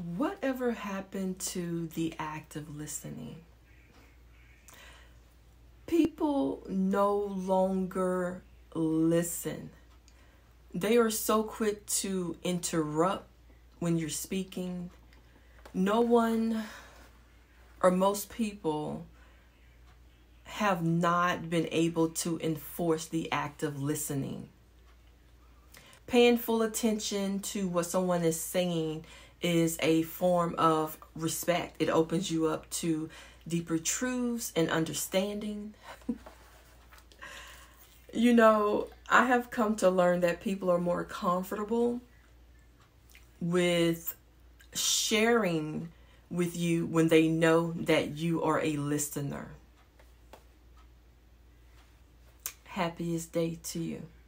Whatever happened to the act of listening? People no longer listen. They are so quick to interrupt when you're speaking. No one or most people have not been able to enforce the act of listening. Paying full attention to what someone is saying is a form of respect. It opens you up to deeper truths and understanding. You know, I have come to learn that people are more comfortable with sharing with you when they know that you are a listener. Happiest day to you.